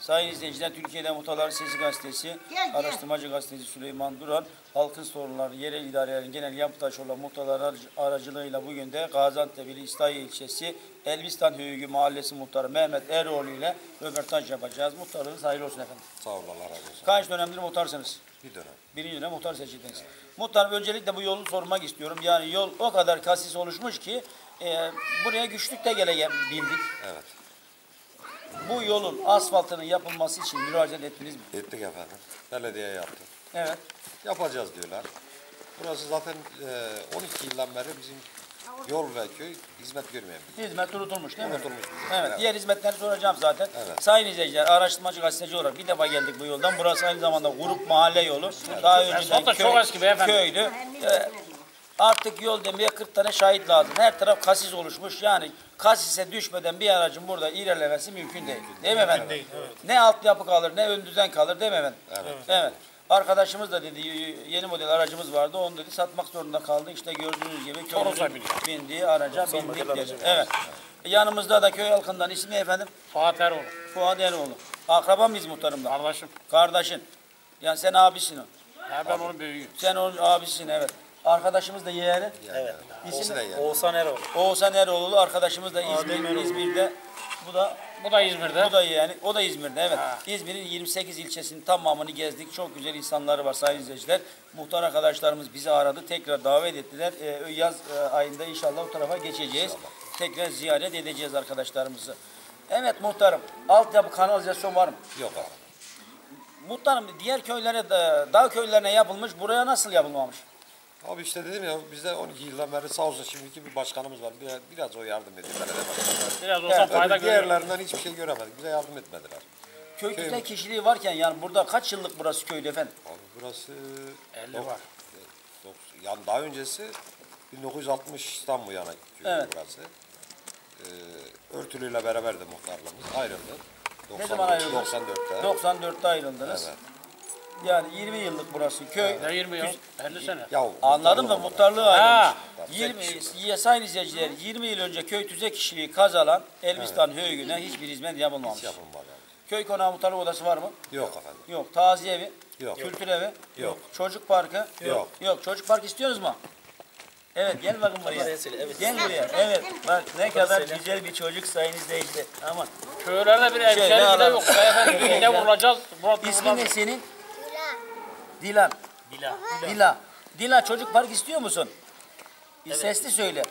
Sayın izleyiciler, Türkiye'de Muhtarların Sesi Gazetesi, Araştırmacı Gazetesi Süleyman Duran, halkın sorunları, yerel idarelerin genel yapıtaşı olan muhtarlar aracılığıyla bugün de Gaziantep ili İslahiye ilçesi Elbistan Höyüğü Mahallesi Muhtarı Mehmet Eroğlu ile röportaj yapacağız. Muhtarlığınız hayırlı olsun efendim. Sağ olun, Allah razı olsun. Kaç dönemdir muhtarsınız? Bir dönem. Birinci dönem muhtar seçildiniz. Evet. Muhtarım, öncelikle bu yolu sormak istiyorum. Yani yol o kadar kasis oluşmuş ki buraya güçlükle gelebildik. Evet. Bu yolun asfaltının yapılması için müracaat ettiniz mi? Ettik efendim. Belediye yaptı. Evet. Yapacağız diyorlar. Burası zaten 12 yıldan beri bizim yol ve köy hizmet görmeyen bir yer. Hizmet unutulmuş değil mi? Unutulmuş. Evet. Evet. Diğer hizmetleri soracağım zaten. Evet. Sayın izleyiciler, araştırmacı gazeteci olarak bir defa geldik bu yoldan. Burası aynı zamanda grup mahalle yolu. Evet. Daha önceden köydü. Artık yol demeye 40 tane şahit lazım. Her taraf kasis oluşmuş. Yani kasise düşmeden bir aracın burada ilerlemesi mümkün değil. Değil mi efendim? Değil, evet. Ne altyapı kalır, ne ön düzen kalır, değil mi efendim? Evet. Evet. Arkadaşımız da dedi, yeni model aracımız vardı, onu dedi satmak zorunda kaldı. İşte gördüğünüz gibi köyümüzün bindiği araca bindik dedi. Evet. Yanımızda da köy halkından, ismi efendim? Fuat Eroğlu. Fuat Eroğlu. Akraban mıyız muhtarımda? Kardeşim. Kardeşin. Yani sen abisin o. Ben onun büyüğüyüm. Sen onun abisin, evet. Arkadaşımız da yeğeni. Evet. Oğuzhan Eroğlu. Oğuzhan Eroğlu arkadaşımız da İzmir'de. Bu da İzmir'de. Bu da yani o da İzmir'de, evet. İzmir'in 28 ilçesinin tamamını gezdik. Çok güzel insanları var sayın izleyiciler. Muhtar arkadaşlarımız bizi aradı. Tekrar davet ettiler. Yaz ayında inşallah o tarafa geçeceğiz. İnşallah. Tekrar ziyaret edeceğiz arkadaşlarımızı. Evet muhtarım. Altyapı, kanalizasyon var mı? Yok abi. Muhtarım, diğer köylere, dağ köylerine yapılmış. Buraya nasıl yapılmamış? Abi işte dedim ya, bizde 12 yıldan beri sağ olsun şimdiki bir başkanımız var. Biraz o yardım ediyor. Biraz olsa fayda görüyor. Diğerlerinden hiçbir şey göremedik. Bize yardım etmediler. Köy tüzel kişiliği varken yani burada kaç yıllık burası köydü efendim? Abi burası 50 var. Yani daha öncesi 1960'tan bu yana köy, evet. Burası. Örtülüyle beraber de muhtarlığımız ayrıldı. Ne zaman ayrıldınız? 94'te. 94'te ayrıldınız. Evet. Yani 20 yıllık burası köy. Ne 20 yıl? 50 sene. Ya, anladım da muhtarlığı ayrılmış. 20 sayın izleyiciler, 20 yıl önce köy tüzel kişiliği kazanan Elbistan Höyüğü'ne hiçbir hizmet yapılmamış. Hiç yapılmadı. Köy konağı muhtarlık odası var mı? Yok efendim. Yok. Taziye evi? Yok. Kültür evi? Yok. Çocuk parkı? Yok. Yok. Çocuk parkı istiyorsunuz mu? Evet, gel bakın buraya. Gel buraya. Evet. Bak ne kadar güzel bir çocuk sayın izleyiciler. Aman. Köylerde bir hemşeri bile yok. Beyefendi ne vurulacağız? İsmin ne senin? Dilan. Dila. Dila, çocuk park istiyor musun? Evet. Sesli söyle.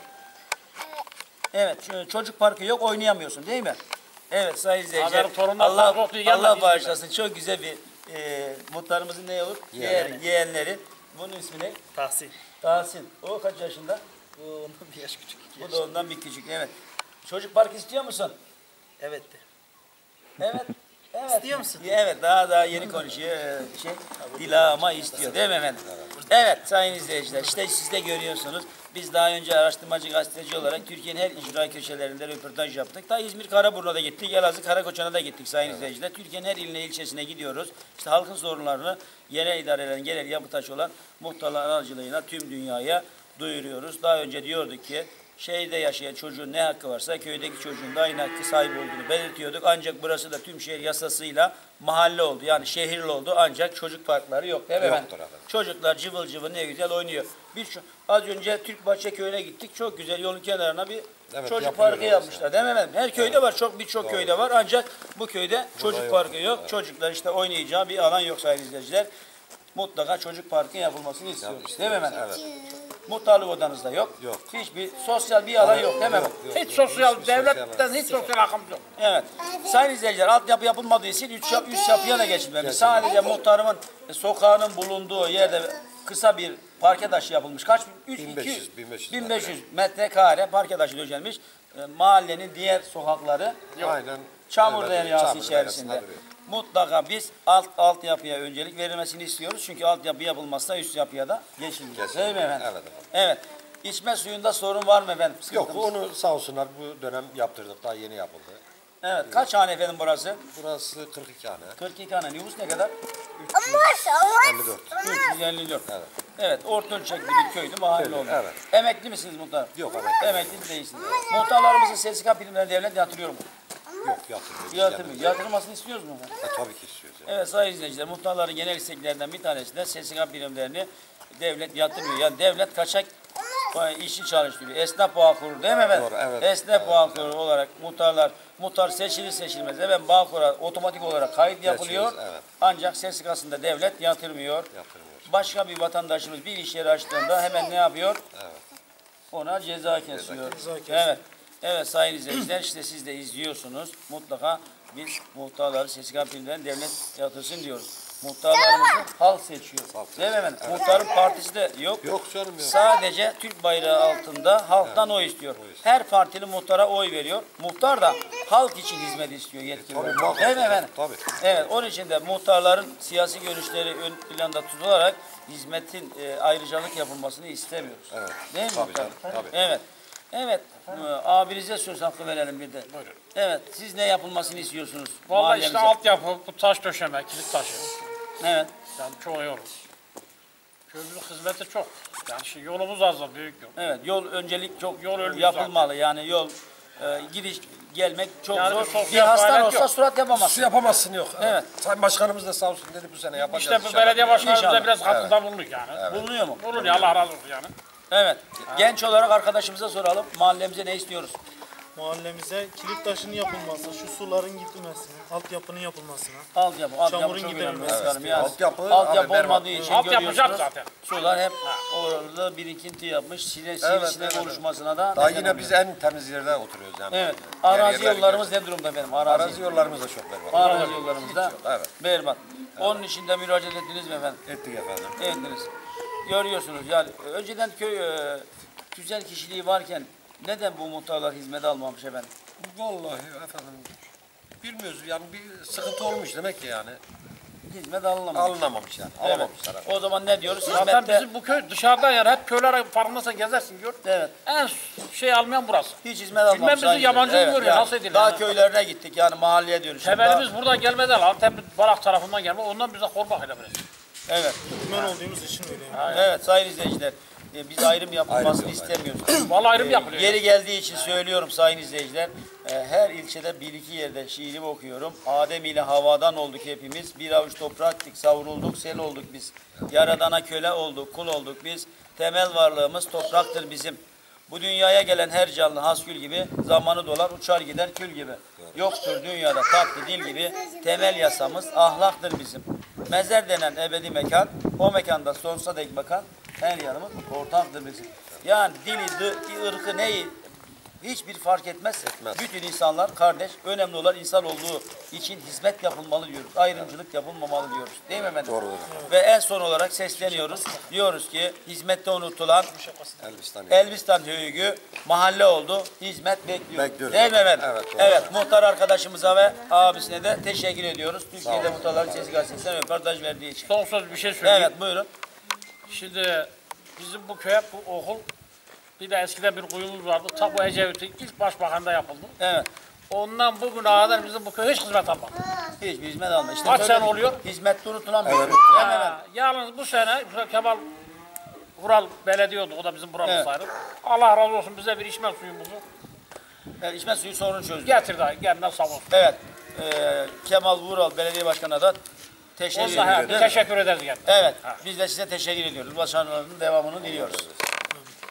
Evet, çocuk parkı yok, oynayamıyorsun değil mi? Evet sayın izleyiciler. Allah bağışlasın. Çok güzel bir muhtarımızın ne olur? Yeğenleri. Bunun ismi ne? Tahsin. Tahsin. O kaç yaşında? Bu ondan bir yaş küçük. Bu da ondan bir küçük. Evet. Çocuk park istiyor musun? Evet de. Evet. Evet. İstiyor musun? Evet, daha yeni konuşuyor. Dila ama istiyor değil mi efendim? Evet sayın izleyiciler, işte siz de görüyorsunuz. Biz daha önce araştırmacı gazeteci olarak Türkiye'nin her icra köşelerinde röportaj yaptık. Ta İzmir Karaburun'a da gittik, Elazığ Karakoçan'a da gittik sayın izleyiciler. Türkiye'nin her iline, ilçesine gidiyoruz. İşte halkın sorunlarını yerel idarelerin genel yapıtaşı olan muhtarlar aracılığıyla tüm dünyaya duyuruyoruz. Daha önce diyorduk ki şehirde yaşayan çocuğun ne hakkı varsa köydeki çocuğun da aynı hakkı sahibi olduğunu belirtiyorduk. Ancak burası da tüm şehir yasasıyla mahalle oldu. Yani şehirli oldu. Ancak çocuk parkları yok değil mi efendim? Çocuklar cıvıl cıvıl ne güzel oynuyor. Az önce Türkbahçe köyüne gittik. Çok güzel yolun kenarına bir çocuk parkı yapmışlar değil mi efendim? Her köyde var. Birçok köyde var. Ancak bu köyde çocuk parkı yok. Evet. Çocuklar işte oynayacağı bir alan yok sayın izleyiciler. Mutlaka çocuk parkı yapılmasını istiyoruz. Değil mi efendim? Evet. Muhtarlık odanızda yok. Yok. Hiçbir sosyal bir alan yok değil mi? Yok. Hiç sosyal, devletten hiç sosyal akım yok. Evet. Sayın izleyiciler, altyapı yapılmadığı için üst yapıya da geçilmemiş. Sadece muhtarımın sokağının bulunduğu yerde kısa bir parke taşı yapılmış. Kaç? 1500 metrekare parke taşı döşenmiş. Mahallenin diğer sokakları çamur deryası içerisinde. Mutlaka biz altyapıya öncelik verilmesini istiyoruz. Çünkü altyapı yapılmazsa üst yapıya da geçilmeyecek. Değil mi efendim? Evet. Evet. İçme suyunda sorun var mı efendim? Yok, onu sağ olsunlar bu dönem yaptırdık. Daha yeni yapıldı. Evet. Kaç hane efendim burası? Burası 42 hane. 42 hane. Nüfus ne kadar? 354. 354. Evet. Evet. Orta ölçekli bir köydü, mahalle oldu. Evet. Emekli misiniz muhtar? Yok, emekli. Emekli değilsiniz. Muhtarlarımızın SSK primlerini devlet yatırıyor mu? Yok yatırmıyor. biz Yatırmıyor. Yatırılmasını istiyoruz mu efendim? tabii ki istiyoruz. Yani. Evet sayın izleyiciler, muhtarların genel isteklerinden bir tanesi de SSK birimlerini devlet yatırmıyor. Yani devlet kaçak işi çalıştırıyor. Esnaf Bağkur'u değil mi efendim? Doğru, evet. Esnaf Bağkur'u olarak muhtar seçilir seçilmez. Evet Bağkur'a otomatik olarak kayıt yapılıyor. evet. Ancak SSK'sında devlet yatırmıyor. Yatırmıyor. Başka bir vatandaşımız bir iş yeri açtığında hemen ne yapıyor? Evet. Ona ceza kesiyor. Ceza kesiyor. Evet. Evet sayın izleyiciler, işte siz de izliyorsunuz. Mutlaka biz muhtarları SSK birimlerine devlet yatırsın diyoruz. Muhtarlarımızı halk seçiyor. Halk Değil mi efendim? Evet. Muhtarın partisi de yok. Yok canım yok. Sadece Türk bayrağı altında halktan oy istiyor. Her partili muhtara oy veriyor. Muhtar da halk için hizmet istiyor yetkili. Tabii, olarak. muhakkak. Değil mi efendim? Tabii. Evet, onun için de muhtarların siyasi görüşleri ön planda tutularak hizmetin ayrıcalık yapılmasını istemiyoruz. Evet. Değil mi Tabii muhtar? canım, tabii. Evet. Evet. Abinize söz hakkı verelim bir de. Buyurun. Evet. Siz ne yapılmasını istiyorsunuz? Vallahi işte mahallemize? altyapı, bu taş döşeme, kilit taşı. Evet. Yani çoğu yol. Köyümüzün hizmeti çok. Yani şimdi yolumuz az da büyük yol. Evet. Yol öncelik çok Yol ölmüş yapılmalı. Yani yol gidiş gelmek çok Yani zor. bir sosyal Bir hastan faaliyet olsa yok. surat yapamaz. Su yapamazsın yok. Evet. Sayın Başkanımız da sağ olsun dedi bu sene yapacağız. İşte bu inşallah. belediye başkanımıza İnşallah. biraz katkıda bulunduk yani. Bulunuyor mu? Bulunuyor, Allah razı olsun yani. Evet. Genç olarak arkadaşımıza soralım. Mahallemize ne istiyoruz? Mahallemize kilit taşının yapılması, şu suların gitmesine, altyapının yapılmasına. Altyapı Çamurun çok giderilmesi. önemli başkanım. Yani Altyapı, altyapı abi, olmadığı berbat. için Altyapı görüyorsunuz. zaten. Sular hep orada birikinti yapmış. Sinek Evet. oluşmasına da Daha neden yine oluyor. biz en temiz yerde oturuyoruz yani. Evet. Diğer Arazi yerleri yollarımız görüyoruz. ne durumda efendim? Arazi yollarımız da çok berbat. Arazi yollarımız da Evet. berbat. Onun için de müracaat ettiniz mi efendim? Ettik efendim. Ettiniz. Görüyorsunuz yani önceden köy güzel kişiliği varken neden bu muhtarlar hizmet almamış efendim? Vallahi efendim bilmiyoruz yani bir sıkıntı olmuş demek ki yani. Hizmet alınamamış. Alınamamış yani. Evet. Alamamışlar. O zaman ne diyoruz? Zaten Hizmette bizim bu köy dışarıdan yani hep köylere farkındaysan gezersin gör. evet. En şey almayan burası. Hiç hizmet almamış. Bilmem bizi aynı yabancı şekilde. görüyor, nasıl edilir Daha yani? köylerine gittik yani mahalleye diyoruz. Temelimiz buradan gelmeden lan. Barak tarafından gelme. Ondan bize korkmak ile biraz. Evet. Türkmen olduğumuz için öyle yani. Evet sayın izleyiciler. Biz ayrım yapılmasını Ayrım yok, istemiyoruz. Vallahi ayrım yapılıyor. Yeri geldiği için söylüyorum sayın izleyiciler. Her ilçede bir iki yerde şiirimi okuyorum. Adem ile havadan olduk hepimiz. Bir avuç topraktık, savrulduk, sel olduk biz. Yaradana köle olduk, kul olduk biz. Temel varlığımız topraktır bizim. Bu dünyaya gelen her canlı hasgül gibi, zamanı dolar uçar gider kül gibi. Yoktur dünyada tatlı dil gibi, temel yasamız ahlaktır bizim. Mezar denen ebedi mekan, o mekanda sonsuza dek bakan her yanımız ortaktır bizim. Yani dili, ırkı, neyi hiçbir fark etmez. Bütün insanlar kardeş, önemli olan insan olduğu için hizmet yapılmalı diyoruz. Ayrımcılık yapılmamalı diyoruz. Değil mi efendim? Doğrudur. Ve en son olarak sesleniyoruz. Diyoruz ki hizmette unutulan Elbistan. Elbistan Höyüğü mahalle oldu. Hizmet bekliyor. Bekliyoruz. Değil mi efendim? Evet, doğru. Evet. Muhtar arkadaşımıza ve abisine de teşekkür ediyoruz. Türkiye'de Muhtarların Sesi Gazetesi'ne röportaj verdiği için. Son söz bir şey söyleyeyim. Evet buyurun. Şimdi bizim bu köye bu okul bir de eskiden bir kuyumuz vardı. Ta bu Ecevit'in ilk başbakanında yapıldı. Evet. Ondan bugüne kadar bizim bu köy hiç hizmet almadı. Hiçbir hizmet alma. İşte Kaç söyledim. sene oluyor? Hizmette unutulan bir evet. Yalnız bu sene Kemal Vural belediye oldu. O da bizim buramız Evet. sayılır. Allah razı olsun bize bir içme suyumuzu Evet, içme suyu sorunu çözdü. getirdi. Kendinden sağ olsun. Evet. Kemal Vural Belediye Başkanı'na da teşekkür Ondan ediyoruz. teşekkür ederiz. Yani. Evet. Biz de size teşekkür ediyoruz. Başarılarının devamını diliyoruz.